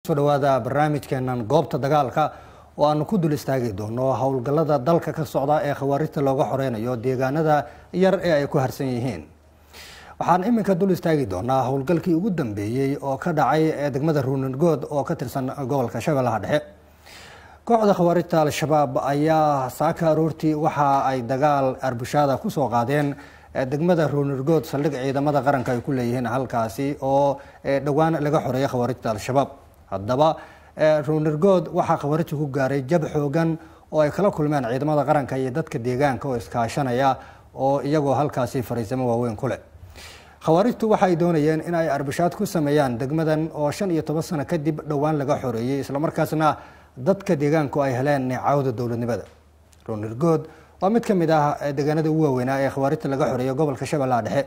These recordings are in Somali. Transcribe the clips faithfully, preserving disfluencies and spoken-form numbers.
kusoo dhawaada barnaamijkeenan goobta dagaalka oo aan ku dul istaagi doono howlgallada dalka ka socda ee khawaarijta looga xoreynayo deegaanada yar ee ay ku harsan yihiin. waxaan iminka dul istaagi doonaa howlgalkii ugu dambeeyay oo ka dhacay degmada Ruunirgood oo ka tirsan gobolka Shabeellaha Dhexe. kooxda khawaarijta al-shabaab ayaa saaka aroortii waxa ay dagaal arbushaada ku soo qaadeen degmada Ruunirgood saldhig ciidamada qaranka ay ku leeyihiin halkaasi oo dhawaan laga xoreeyay khawaarijta al-shabaab. haddaba Ruunirgood waxa khawaarijtu ku gaaray jab xoogan oo ay kala kulmeen ciidamada qaranka iyo dadka deegaanka oo iskaashanaya oo iyagoo halkaasi fariisimo waaweyn ku leh. khawaarijtu waxay doonayeen in ay arbushaad ku sameeyaan degmadan oo shan iyo toban sano kadib dhawaan laga xoreeyay isla markaasna dadka deegaanku ay heleen neecawda dowladnimada. Ruunirgood waa mid ka mid ah deegaanada ugu waaweynaa ee khawaarijta laga xoreeyo gobolka Shabeellaha Dhexe.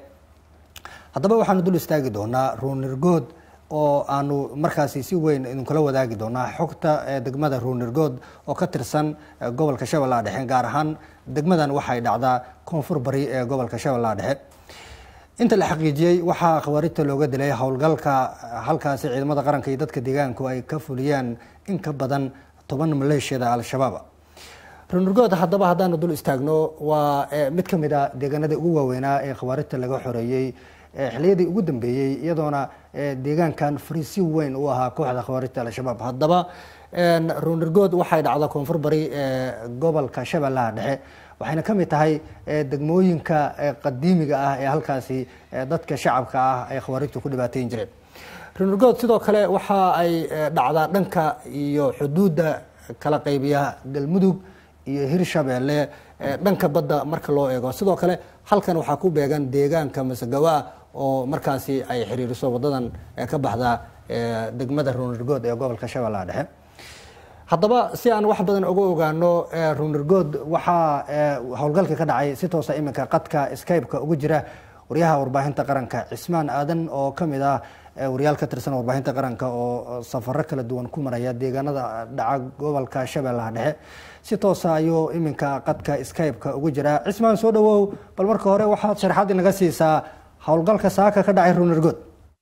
haddaba waxaanu dul istaagi doonaa Ruunirgood oo aanu markaasi si weyn idin kula wadaagi doonaa xogta degmada Ruunirgood oo ka tirsan gobolka Shabeellaha Dhexe, gaar ahaan degmadan waxay dhacdaa koonfur bari ee gobolka Shabeellaha Dhexe. inta la xaqiijiyay waxaa khawaarijta looga dilay howlgalka halkaasi ciidamada qaranka iyo dadka deegaanku ay ka fuliyeen in ka badan toban maleeshiyada al-shabaab. Ruunirgood haddaba haddaanu dul istaagno waa mid ka mid ah deegaanada ugu waaweynaa ee khawaarijta laga xoreeyay xilliyadii ugu dambeeyay, iyadoona deegaankan fariisi weyn u ahaa kooxda khawaarijta al-shabaab. haddaba Ruunirgood waxay dhacdaa koonfur bari ee gobolka Shabeellaha Dhexe, waxayna ka mid tahay degmooyinka qadiimiga ah ee halkaasi dadka shacabka ah ay khawaarijtu ku dhibaateyn jireen. Ruunirgood sidoo kale waxa ay dhacdaa dhanka iyo xuduudda kala qaybiya Galmudug iyo Hirshabeelle dhanka badda marka loo eego. sidoo kale halkan waxaa ku beegan deegaanka Masagawa oo markaasi ay xiriiriso wadadan ka baxda degmada Ruunirgood ee gobolka Shabeellaha Dhexe. haddaba si aan wax badan uga ogaano Ruunirgood waxaa howlgalka ka dhacay si toosa iminka qadka Skype-ka ugu jira wariyaha warbaahinta qaranka Cismaan Aadan oo ka mid ah wariyaal ka tirsan warbaahinta qaranka oo safarro kala duwan ku maraya deegaanada dhaca gobolka Shabeellaha Dhexe. si toosa ayuu iminka qadka Skype-ka ugu jira. Cismaan, soo dhawow, bal marka hore waxaad sharaxaad inaga siisaa howlgalka saaka ka dhacay Ruunirgood.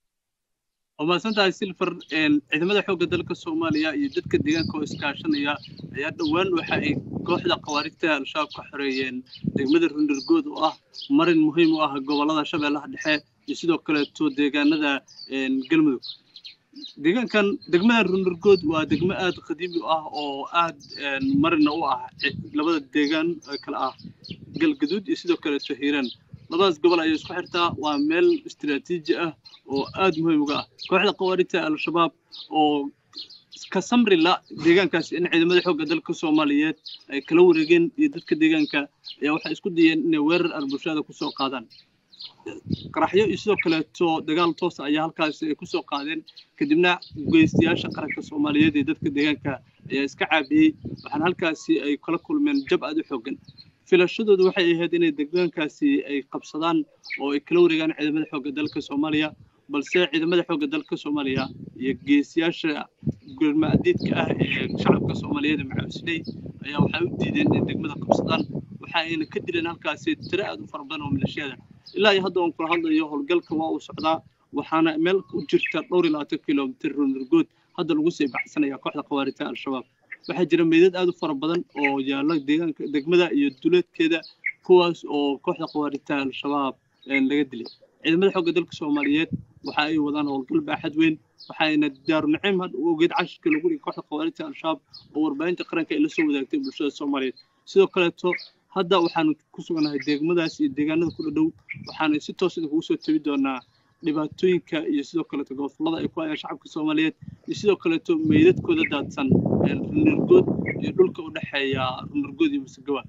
وماسنتها سيلفر ciidamada xoogga dalka Soomaaliya iyo dadka deegaanka oo iskaashanaya ayaa dhawaan waxa ay kooxda khawaarijta al-shabaab ka xoreeyeen degmada Ruunirgood oo ah marin muhiim u ah gobolada Shabeellaha Dhexe iyo sidoo kale to deegaanada Galmudug. deegaankan degmada Ruunirgood waa degmo aad qadiimi ah oo aad marin u ah labada deegaan kala ah Galgaduud iyo sidoo kale Hiiraan. labadaas gobol ay isku xirtaa waa meel istiraatiiji ah oo aad muhiim uga ah kooxda khawaarijta al-shabaab oo ka samri la deegaankaas in ciidamada xoogga dalka Soomaaliyeed ay kala wareegeen iyo dadka deegaanka ayaa waxay isku dayeen inay weerar arbushaada ku soo qaadaan. qaraxyo iyo sidoo kale to dagaal toos ah ayaa halkaas ay ku soo qaadeen, kadibna geystayaasha qaranka Soomaaliyeed iyo dadka deegaanka ayaa iska caabiyay, waxaan halkaasi ay kala kulmeen jab aad u xooggan. filashadoodu waxay ahayd inay deegaankaasi ay qabsadaan oo ay kala wareegaan ciidamada xoogga dalka Soomaaliya, balse ciidamada xoogga dalka Soomaaliya iyo geesiyaasha gurmadiidka ah ee shacabka Soomaaliyeed macawisley ayaa waxay u diideen in degmada qabsadaan. waxa ayna ka dileen halkaasi tiro aad u fara badan oo milashiyada. ilaa iyo hadda aan kula hadlayo howlgalka waa uu socdaa, waxaana meel u jirta dhowr iyo labaatan kiiloomitir Ruunirgood hadda lagu sii baxsanaya kooxda khawaarijta al-shabaab. waxaa jira meydad aad u fara badan oo yaala deegaanka degmada iyo duleedkeeda kuwaas oo kooxda khawaarijta al-shabaab laga dilay. ciidamada xoogga dalka Soomaaliyeed waxa ay wadaan howlgal baaxad weyn, waxayna diyaar naciim had u ogeed cashka lagu dhigay kooxda khawaarijta al-shabaab oo warbaahinta qaranka ay la soo wadaagtay bulshada Soomaaliyeed. sidoo kale to hadda waxaan ku suganahay degmadaas iyo deegaanada ku dhow, waxaan si toos ah ugu soo tabi doonaa dhibaatooyinka iyo sidoo kale gobolada ay ku hayaan shacabka Soomaaliyeed iyo sidoo kale to meydadkooda daadsan Ruunirgood iyo dhulka u dhaxeeya Ruunirgood iyo Masagawa.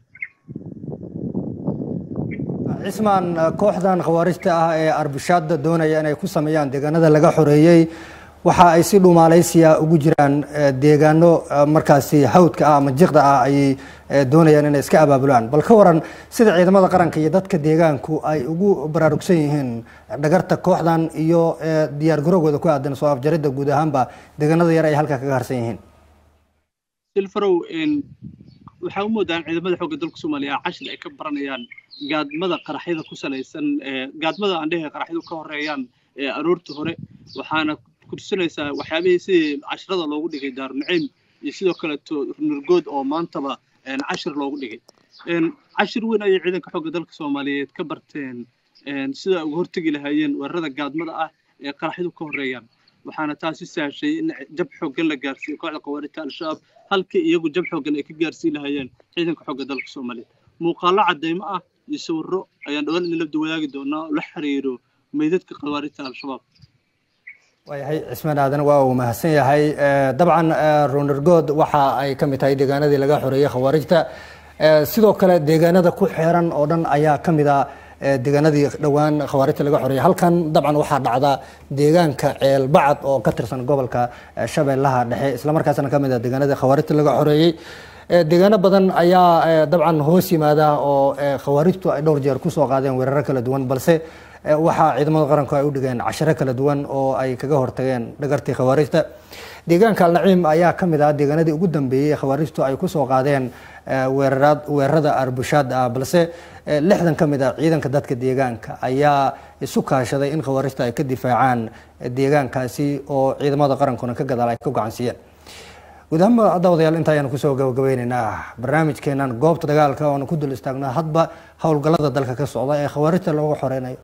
Cismaan, kooxdan khawaarijta ah ee arbushaada doonaya inay ku sameeyaan deegaanada laga xoreeyay waxa ay si dhumaalaysiya ugu jiraan deegaano markaasi hawdka ah ama jiqda ah ay doonayaan inay iska abaabulaan. bal ka waran sida ciidamada qaranka iyo dadka deegaanku ay ugu baraarugsan yihiin dhagarta kooxdan iyo diyaar garowgooda ku aadan soo afjaridda guud ahaanba deegaanada yar ay halka kaga harsan yihiin. silfarow waxaa u moodaan ciidamada xoogga dalka Soomaaliya cashir ay ka baranayaan gaadmada qaraxyada ku salaysan gaadmada aan dhahay qaraxyadu ka horeeyaan aroorta hore, waxaana ku tusinaysaa waxyaabihii sidii casharada loogu dhigay daarunaciim iyo sidoo kaleeto runirgood oo maantaba cashir loogu dhigay cashir weyn ayay ciidanka xoogga dalka soomaaliyeed ka barteen sida uga hortegi lahaayeen weerarada gaadmada ah ee qaraxyadu ka horreeyaan waxaana taasi sahashay in jab xooggan la gaarsiiyo kooxda khawaarijta al-shabaab halkii iyagu jab xooggan ay ka gaarsiin lahaayeen ciidanka xoogga dalka soomaaliyeed muuqaallo cadeymo ah iyo sawirro ayaan dhawaan in la wadaagi doonaa oo la xiriiro meydadka khawaarijta al-shabaab waayahay cismaan aadan waa uu mahadsan yahay dabcan runirgood waxa ay ka mid tahay deegaanadii laga xoreeyey khawaarijta sidoo kale deegaanada ku xeeran oo dhan ayaa ka mid ah deegaanadii dhowaan khawaarijta laga xoreeyey halkan dabcan waxaa dhacda deegaanka ceelbacad oo ka tirsan gobolka shabeellaha dhexe islamarkaasna ka mid ah deegaanadii khawaarijta laga xoreeyey deegaano badan ayaa dabcan hoos yimaada oo khawaarijtu ay dhowr jeer kusoo qaadeen weeraro kala duwan balse waxaa ciidamada qaranku ay u dhigeen casharo kala duwan oo ay kaga hortageen dhagartii khawaarijta deegaanka alnaciim ayaa ka mid ah deegaanadii ugu dambeeyey khawaarijtu ay kusoo qaadeen weerarad weerarada arbushaad ah balse lixdan ka mid ah ciidanka dadka deegaanka ayaa isu kaashaday in khawaarijta ay ka difaacaan deegaankaasi oo ciidamada qarankuna ka gadaal ay ku gacansiiyeen guud ahaan daawadayaal inta ayaan kusoo gabagabeynaynaa barnaamijkeenan goobta dagaalka oona ku dul istaagna hadba howlgallada dalka ka socda ee khawaarijta looga xoreynayo